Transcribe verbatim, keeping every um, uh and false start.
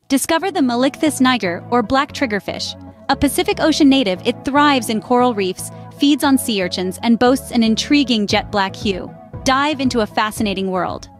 Discover the Melichthys niger, or black triggerfish. A Pacific Ocean native, it thrives in coral reefs, feeds on sea urchins, and boasts an intriguing jet black hue. Dive into a fascinating world.